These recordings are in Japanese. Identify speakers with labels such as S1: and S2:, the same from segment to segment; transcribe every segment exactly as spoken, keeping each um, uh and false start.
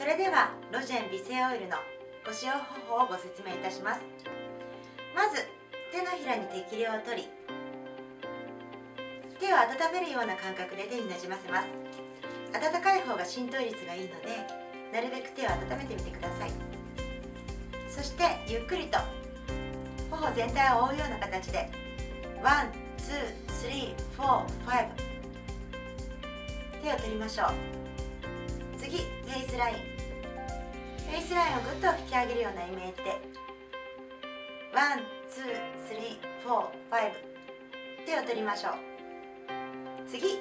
S1: それではロジェン美声オイルのご使用方法をご説明いたします。まず手のひらに適量を取り、手を温めるような感覚で手になじませます。温かい方が浸透率がいいので、なるべく手を温めてみてください。そしてゆっくりと頬全体を覆うような形でワン、ツー、スリー、フォー、ファイブ手を取りましょう。次、フェイスラインフェイスラインをぐっと引き上げるようなイメージでワン、ツー、スリー、フォー、ファイブ手を取りましょう。次、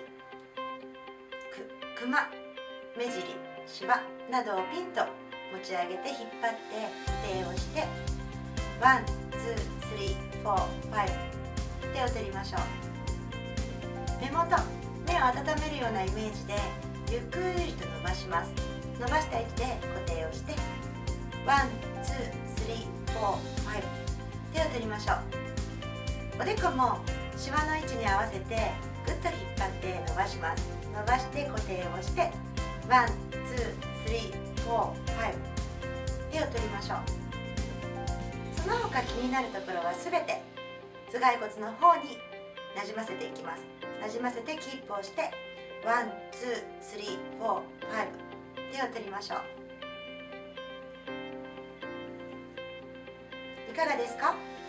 S1: く、くま、目尻、しわなどをピンと持ち上げて引っ張って固定をしてワン、ツー、スリー、フォー、ファイブ手を取りましょう。目元、目を温めるようなイメージでゆっくりと伸ばします。伸ばした位置で固定をしてワン、ツー、スリー、フォー、ファイブ手を取りましょう。おでこもしわの位置に合わせてぐっと引っ張って伸ばします。伸ばして固定をしてワン、ツー、スリー、フォー、ファイブ手を取りましょう。その他気になるところはすべて頭蓋骨の方になじませていきます。なじませてキープをしてワン、ツー、スリー、フォー、ファイブ手を取りましょう。いかがですか？